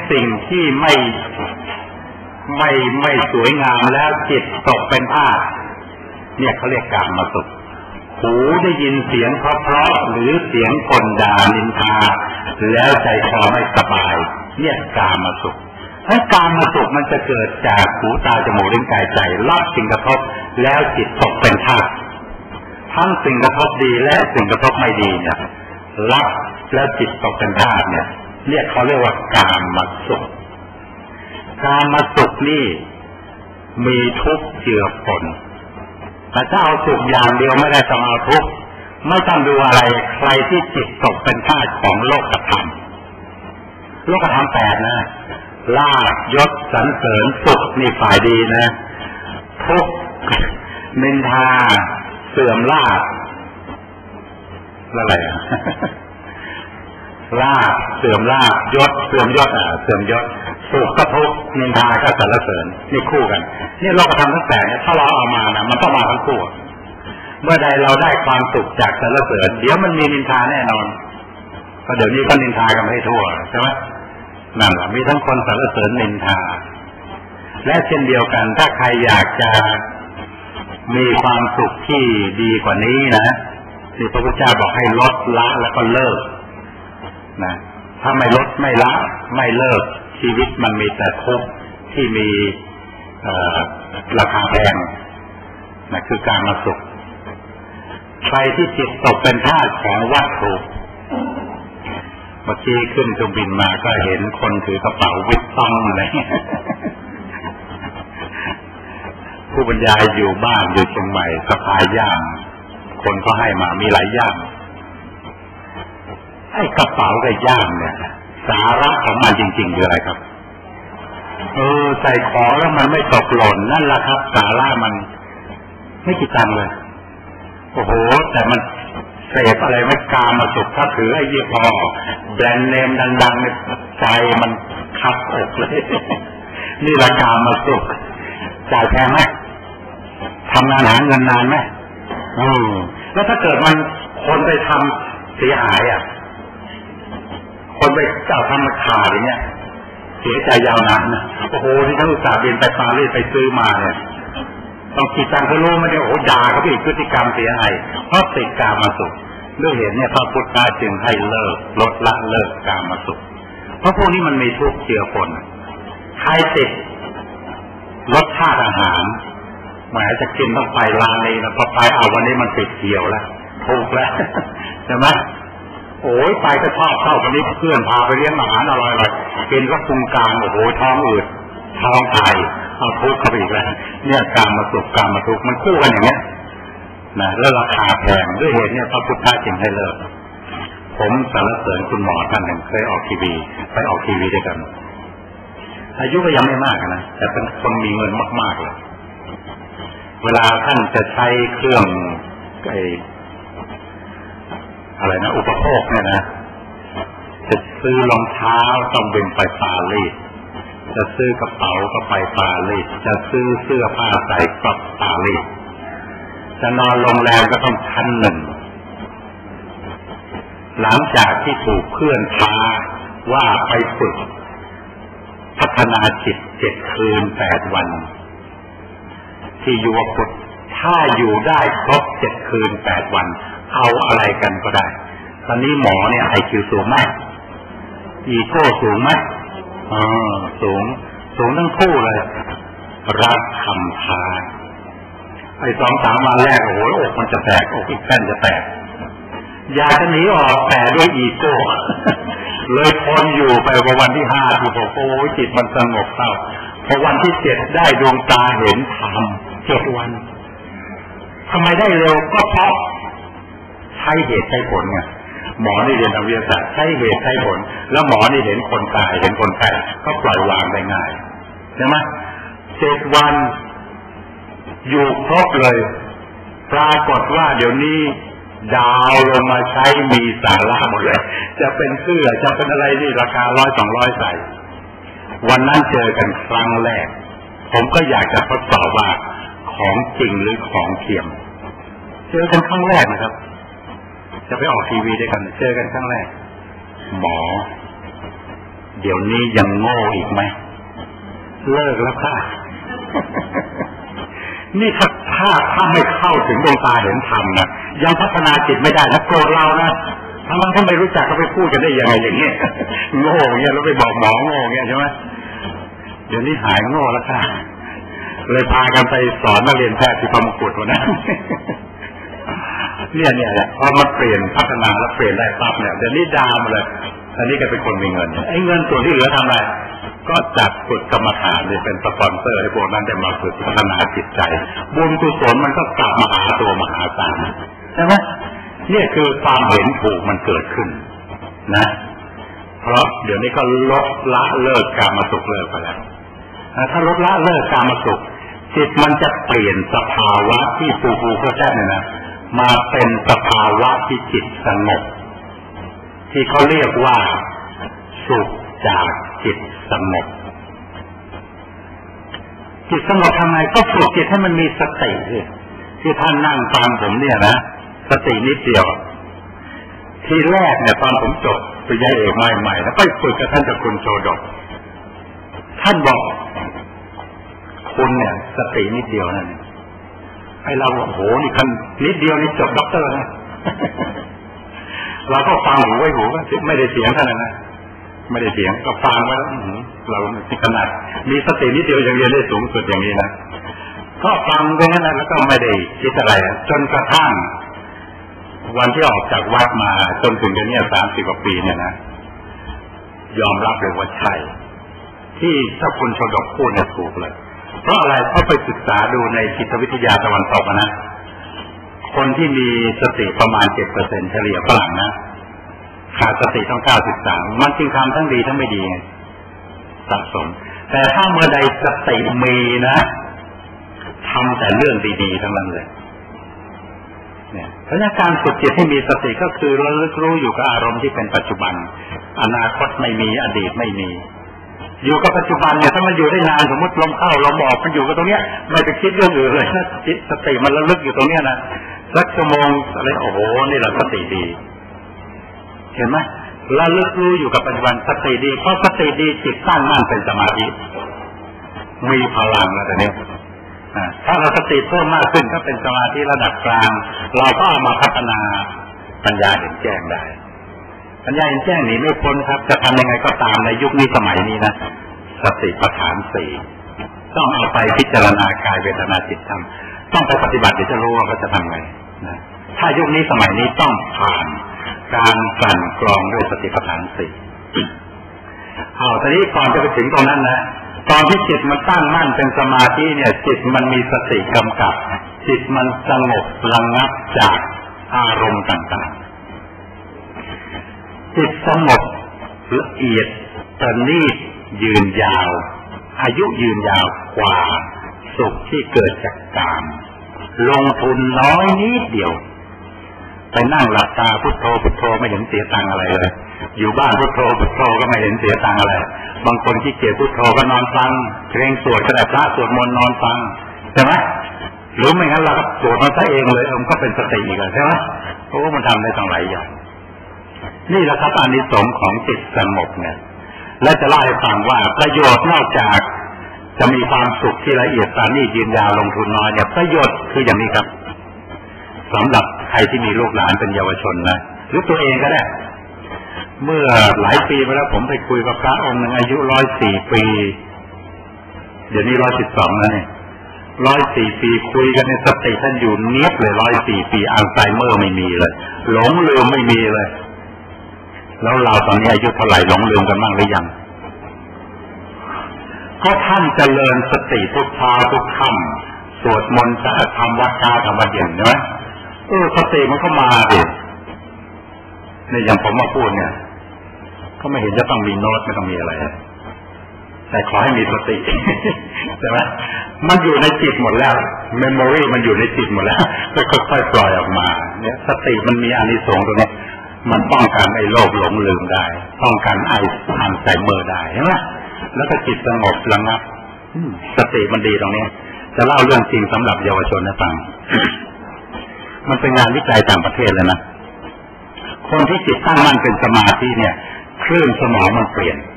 สิ่งที่ไม่สวยงามแล้วจิตตกเป็นทาสเนี่ยเขาเรียกกามสุขหูได้ยินเสียงเพราะๆหรือเสียงกลด่านินทาแล้วใจคอไม่สบายเนี่ยกามสุขถ้ากามสุขมันจะเกิดจากหูตาจมูกลิ้นกายใจรับสิ่งกระทบแล้วจิตตกเป็นทาสทั้งสิ่งกระทบดีและสิ่งกระทบไม่ดีเนี่ยรับแล้วจิตตกเป็นทาสเนี่ยเขาเรียกว่ากามสุขกามสุขนี่มีทุกข์เจือปนแต่ถ้าเอาสุขอย่างเดียวไม่ได้ต้องเอาทุกข์ไม่ต้องดูอะไรใครที่จิตตกเป็นทาสของโลกธรรม8นะลาภยศสรรเสริญสุขนี่ฝ่ายดีนะทุกข์นินทาเสื่อมลาภอะไรลาภเสื่อมลาภยศเสื่อมยศเสื่อมยศสุขก็ทุกข์นินทาก็สรรเสริญนี่คู่กันนี่โลกธรรมทั้ง8เนี่ยถ้าเราเอามานะมันต้องมาทั้งคู่เมื่อใดเราได้ความสุขจากสรรเสริญเดี๋ยวมันมีนินทาแน่นอนเพราะเดี๋ยวนี้ก็นินทากันให้ทั่วใช่ไหมนั่นแหละมีทั้งคนสรรเสริญนินทาและเช่นเดียวกันถ้าใครอยากจะมีความสุขที่ดีกว่านี้นะที่พระพุทธเจ้าบอกให้ลดละแล้วก็เลิกนะถ้าไม่ลดไม่ละไม่เลิกชีวิตมันมีแต่ทุกข์ที่มีราคาแพงนะคือการมาสุขใครที่จิตตกเป็นทาสของวัตถุเมื่อกี้ขึ้นเครื่องบินมาก็เห็นคนถือกระเป๋าวิตตองอะไรผู้บรรยายอยู่บ้านอยู่เชียงใหม่สะพายย่ามคนก็ให้มามีหลายย่ามไอ้กระเป๋ากับย่ามเนี่ยสาระของมันจริงๆคืออะไรครับใส่ของแล้วมันไม่ตกหล่นนั่นแหละครับสาระมันไม่กี่ตังค์เลยโอ้โหแต่มันเสพอะไรไม่กามาสุขถ้าถือไอ้ยี่ห้อแบรนด์เนมดังๆในใจมันคับอกเลยนี่ราคามาสุขจ่ายแพงไหมทำงานหาเงินนานไหมแล้วถ้าเกิดมันคนไปทำเสียหายคนไปทำมาขาดอย่างเงี้ยเสียใจยาวนานนะโอ้โหที่ทั้งอุตสาห์บินไปปารีสไปซื้อมาเนี่ยต้องคิดตังค์เขารู้ไม่ได้โอ้ด่าเขาอีกพฤติกรรมเสียหายเพราะติดกามาสุขด้วยเหตุเนี่ยพระพุทธเจ้าจึงให้เลิกลดละเลิกกามาสุขเพราะพวกนี้มันมีทุกข์เจือปนใครติดรสชาติอาหารหมายจะกินต้องไปร้านนี้นะพอไปเอาวันนี้มันติดเกี่ยวแล้วถูกแล้วใช่ไหมโอ้ยไปก็ชอบเข้าวันนี้เพื่อนพาไปเลี้ยงอาหารอร่อยๆกินก็พุงกลางโอ้โหท้องอืดท้องไตเอาทุกข์เข้าไปอีกแล้วเนี่ยกามมาสุขกามมาทุกข์มันคู่กันอย่างเงี้ยนะแล้วราคาแพงด้วยเหตุเนี่ยพระพุทธเจ้าจึงให้เลิกผมสรรเสริญคุณหมอท่านหนึ่งเคยออกทีวีไปออกทีวีด้วยกันอายุก็ยังไม่มากนะแต่เป็นคนมีเงินมากๆเลยเวลาท่านจะใช้เครื่องอะไรนะอุปโภคเนี่ยนะจะซื้อรองเท้าต้องบินไปปารีสจะซื้อกระเป๋าก็ไปปารีสจะซื้อเสื้อผ้าใส่ก็ปารีสจะนอนโรงแรมก็ต้องชั้นหนึ่งหลังจากที่ถูกเพื่อนท้าว่าไปฝึกพัฒนาจิต7 คืน 8 วันที่ยุวพุทธถ้าอยู่ได้ครบ7 คืน 8 วันเอาอะไรกันก็ได้ตอนนี้หมอเนี่ยไอคิวสูงมากอีโก้สูงไหมสูงทั้งคู่เลยรับคำท้าไอ้2-3 วันแรกโอ้โหอกมันจะแตกอกอีกแป้นจะแตกอยากจะหนีออกแต่ด้วยอีโก้เลยทนอยู่ไปวันที่5ที่6โอ้ยจิตมันสงบเศร้าพอวันที่7ได้ดวงตาเห็นธรรม7 วันทำไมได้เร็วก็เพราะใช้เหตุใช้ผลไงหมอนี่เรียนทางวิทยาศาสตร์ใช้เหตุใช้ผลแล้วหมอนี่เห็นคนตายเห็นคนแก่ก็ปล่อยวางได้ง่ายใช่ไหม7 วันอยู่ครบเลยปรากฏว่าเดี๋ยวนี้ดาวลงมาใช้มีสาระหมดเลยจะเป็นเสื้อจะเป็นอะไรนี่ราคา100-200ใส่วันนั้นเจอกันครั้งแรกผมก็อยากจะทดสอบว่าของจริงหรือของเทียมเจอกันครั้งแรกนะครับจะไปออกทีวีด้วยกันเจอกันครั้งแรกหมอเดี๋ยวนี้ยังโง่อีกไหมเลิกแล้วค่ะนี่ถ้าไม่เข้าถึงดวงตาเห็นธรรมนะยังพัฒนาจิตไม่ได้นะโกรธเรานะถ้ามันไม่รู้จักก็ไปพูดกันได้ยังไงอย่างนี้โง่เงี้ยแล้วไปบอกหมอโง่เงี้ยใช่ไหมเดี๋ยวนี้หายโง่แล้วค่ะเลยพากันไปสอนนักเรียนแพทย์ที่พมกุฎวันนั้นเนี่ยแหละพอมาเปลี่ยนพัฒนาแล้วเปลี่ยนได้ปั๊บเนี่ยเดี๋ยวนี้ดาวมาเลยอันนี้ก็เป็นคนมีเงินไอ้เงินส่วนที่เหลือทำอะไรก็จัดฝึกกรรมฐานเลยเป็นสปอนเซอร์ให้พวกนั้นได้มาฝึกพัฒนาจิตใจบุญกุศลมันก็กลับมาหาตัวมหาศาลใช่ไหมนี่คือความเห็นถูกมันเกิดขึ้นนะเพราะเดี๋ยวนี้ก็ลดละเลิกกามสุขเลิกไปแล้วถ้าลดละเลิกกามสุขจิตมันจะเปลี่ยนสภาวะที่ปูเขาแจ้งเนี่ยนะมาเป็นสภาวะที่จิตสงบที่เขาเรียกว่าสุขจากจิตสงบจิตสงบทำไงก็ฝึกจิตให้มันมีสติที่ท่านนั่งฟังผมเนี่ยนะสตินิดเดียวทีแรกเนี่ยตอนผมจบปริญญาเอกใหม่ๆแล้วไปฝึกกับท่านเจ้าคุณโชดกท่านบอกคุณเนี่ยสตินิดเดียวนั่นไอ้เราโอ้โหนี่คันนิดเดียวนี่จบด็อกเตอร์นะเราก็ฟังหูไว้หูก็ไม่ได้เสียงขนาดนั้นไม่ได้เสียงก็ฟังไว้แล้วเราขนาดมีสตินิดเดียวยังเรียนได้สูงสุดอย่างนี้นะก็ฟังไปนั้นแล้วก็ไม่ได้คิดอะไรจนกระทั่งวันที่ออกจากวัดมาจนถึงเดี๋ยวนี้30 กว่าปีเนี่ยนะยอมรับเลยว่าใช่ที่เจ้าคุณโชดกพูดเนี่ยถูกเลยเพราะอะไรเพราะไปศึกษาดูในจิตวิทยาตะวันตกนะคนที่มีสติประมาณ 7% เฉลี่ยฝรั่งนะขาดสติต้อง93มันจึงทำทั้งดีทั้งไม่ดีสะสมแต่ถ้าเมื่อใดสติมีนะทำแต่เรื่องดีๆทั้งนั้นเลยเนี่ยเพราะการฝึกจิตให้มีสติก็คือระลึกรู้อยู่กับอารมณ์ที่เป็นปัจจุบันอนาคตไม่มีอดีตไม่มีอยู่กับปัจจุบันเนี่ยถ้ามันอยู่ได้นานสมมติลมเข้าลมออกมันอยู่กับตรงเนี้ยไม่ไปคิดเรื่องอื่นเลยนะจิตสติมันระลึกอยู่ตรงเนี้ยนะสักชั่วโมงอะไรโอ้โหนี่แหละสติดีเห็นไหมระลึกรู้อยู่กับปัจจุบันสติดีเพราะสติดีจิตตั้งมั่นเป็นสมาธิมีพลังแล้วแต่เนี้ยถ้าเราสติเพิ่มมากขึ้นถ้าเป็นสมาธิระดับกลางเราก็เอามาพัฒนาปัญญาเห็นแจ้งได้ปัญญาเห็นแจ้งหนีไม่พ้นครับจะทำยังไงก็ตามในยุคนี้สมัยนี้นะสติปัฏฐาน4ต้องเอาไปพิจารณากายเวทนาจิตธรรมต้องไปปฏิบัติเดี๋ยวจะรู้ว่าเขาจะทำไงนะถ้ายุคนี้สมัยนี้ต้องผ่านการกลั่นกรองด้วยสติปัฏฐาน4ตอนนี้ก่อนจะไปถึงตรงนั้นนะตอนที่จิตมันตั้งมั่นเป็นสมาธิเนี่ยจิตมันมีสติกำกับจิตมันสงบระงับจากอารมณ์ต่างๆจิตสงบละเอียดประณีตยืนยาวอายุยืนยาวกว่าสุขที่เกิดจากกามลงทุนน้อยนิดเดียวไปนั่งหลับตาพุทโธพุทโธไม่เห็นเสียตังอะไรเลยอยู่บ้านพุทโธพุทโธก็ไม่เห็นเสียตังอะไรบางคนที่เกียจพุทโธก็นอนฟังเพลงสวดก็ได้พระสวดมนต์นอนฟังใช่ไหมหรือไม่งั้นเราก็สวดมันซะเองเลยมันก็เป็นสติอีกใช่ไหมเพราะว่ามันทำได้ตั้งหลายอย่างนี่แหละครับอานิสงส์ของจิตสงบเนี่ยและจะเล่าให้ฟังว่าประโยชน์นอกจากจะมีความสุขที่ละเอียดประณีตยืนยาวลงทุนน้อยเนี่ยประโยชน์คืออย่างนี้ครับสำหรับใครที่มีลูกหลานเป็นเยาวชนนะหรือตัวเองก็ได้เมื่อหลายปีมาแล้วผมไปคุยกับพระองค์หนึ่งอายุ104 ปีเดี๋ยวนี้112แล้วเนี่ย104 ปีคุยกันในสติท่านอยู่เนียบเลย104 ปีอัลไซเมอร์ไม่มีเลยหลงลืมไม่มีเลยแล้วเราตอนนี้อายุเท่าไหร่หลงลืมกันบ้างหรือยังก็ท่านเจริญสติทุกเช้าทุกค่ำสวดมนต์ทำวัดเช้าทำวัดเย็นใช่ไหมสติมันก็มาดิเนี่ยอย่างผมมาพูดเนี่ยก็ไม่เห็นจะต้องมีโน้ตไม่ต้องมีอะไรแต่ขอให้มีสติใช่ไหมมันอยู่ในจิตหมดแล้วเมมโมรีมันอยู่ในจิตหมดแล้วก็ค่อยๆปล่อยออกมาเนี่ยสติมันมีอานิสงส์ตรงนี้มันป้องกันไอ้โรคหลงลืมได้ป้องกันไอ้อัลไซเมอร์ได้ใช่ไหมแล้วก็จิตสงบระงับสติมันดีตรงนี้จะเล่าเรื่องจริงสำหรับเยาวชนให้ฟัง มันเป็นงานวิจัยต่างประเทศเลยนะคนที่จิตตั้งมั่นเป็นสมาธิเนี่ยคลื่นสมองมันเปลี่ยน